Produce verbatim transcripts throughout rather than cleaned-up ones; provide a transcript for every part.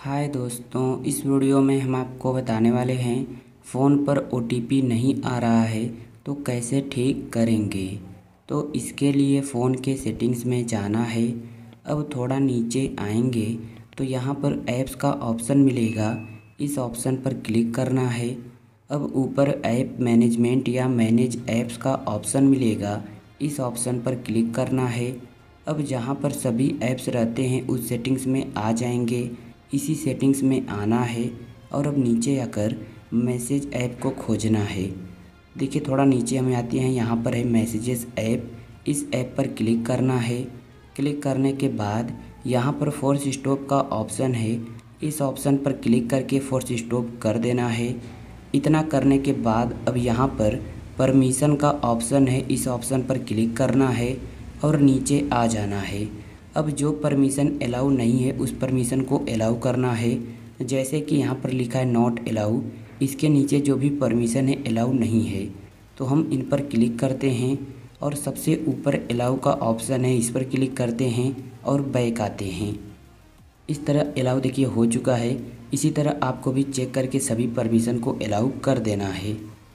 हाय दोस्तों, इस वीडियो में हम आपको बताने वाले हैं फ़ोन पर ओ टी पी नहीं आ रहा है तो कैसे ठीक करेंगे। तो इसके लिए फ़ोन के सेटिंग्स में जाना है। अब थोड़ा नीचे आएंगे तो यहाँ पर ऐप्स का ऑप्शन मिलेगा, इस ऑप्शन पर क्लिक करना है। अब ऊपर ऐप मैनेजमेंट या मैनेज ऐप्स का ऑप्शन मिलेगा, इस ऑप्शन पर क्लिक करना है। अब जहाँ पर सभी ऐप्स रहते हैं उस सेटिंग्स में आ जाएंगे, इसी सेटिंग्स में आना है और अब नीचे आकर मैसेज ऐप को खोजना है। देखिए थोड़ा नीचे हमें आते हैं, यहाँ पर है मैसेजेस ऐप, इस ऐप पर क्लिक करना है। क्लिक करने के बाद यहाँ पर फोर्स स्टॉप का ऑप्शन है, इस ऑप्शन पर क्लिक करके फोर्स स्टॉप कर देना है। इतना करने के बाद अब यहाँ पर परमिशन का ऑप्शन है, इस ऑप्शन पर क्लिक करना है और नीचे आ जाना है। अब जो परमिशन अलाउ नहीं है उस परमिशन को अलाउ करना है। जैसे कि यहाँ पर लिखा है नॉट अलाउ, इसके नीचे जो भी परमिशन है अलाउ नहीं है तो हम इन पर क्लिक करते हैं और सबसे ऊपर अलाउ का ऑप्शन है, इस पर क्लिक करते हैं और बैक आते हैं। इस तरह अलाउ देखिए हो चुका है। इसी तरह आपको भी चेक करके सभी परमिशन को अलाउ कर देना है।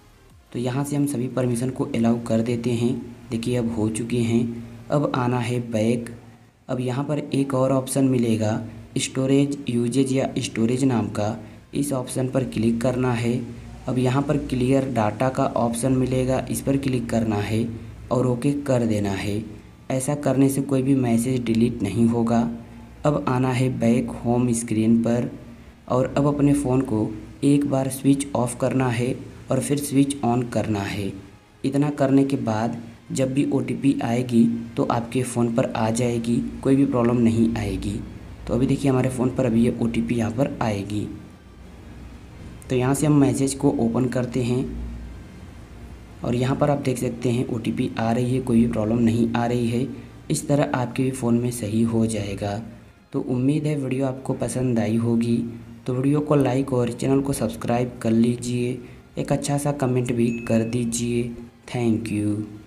तो यहाँ से हम सभी परमिशन को अलाउ कर देते हैं। देखिए अब हो चुके हैं। अब आना है बैक। अब यहाँ पर एक और ऑप्शन मिलेगा स्टोरेज यूजेज या स्टोरेज नाम का, इस ऑप्शन पर क्लिक करना है। अब यहाँ पर क्लियर डाटा का ऑप्शन मिलेगा, इस पर क्लिक करना है और ओके कर देना है। ऐसा करने से कोई भी मैसेज डिलीट नहीं होगा। अब आना है बैक होम स्क्रीन पर और अब अपने फ़ोन को एक बार स्विच ऑफ करना है और फिर स्विच ऑन करना है। इतना करने के बाद जब भी ओ टी पी आएगी तो आपके फ़ोन पर आ जाएगी, कोई भी प्रॉब्लम नहीं आएगी। तो अभी देखिए हमारे फ़ोन पर अभी ये ओ टी पी यहाँ पर आएगी। तो यहाँ से हम मैसेज को ओपन करते हैं और यहाँ पर आप देख सकते हैं ओ टी पी आ रही है, कोई भी प्रॉब्लम नहीं आ रही है। इस तरह आपके भी फ़ोन में सही हो जाएगा। तो उम्मीद है वीडियो आपको पसंद आई होगी। तो वीडियो को लाइक और चैनल को सब्सक्राइब कर लीजिए, एक अच्छा सा कमेंट भी कर दीजिए। Thank you.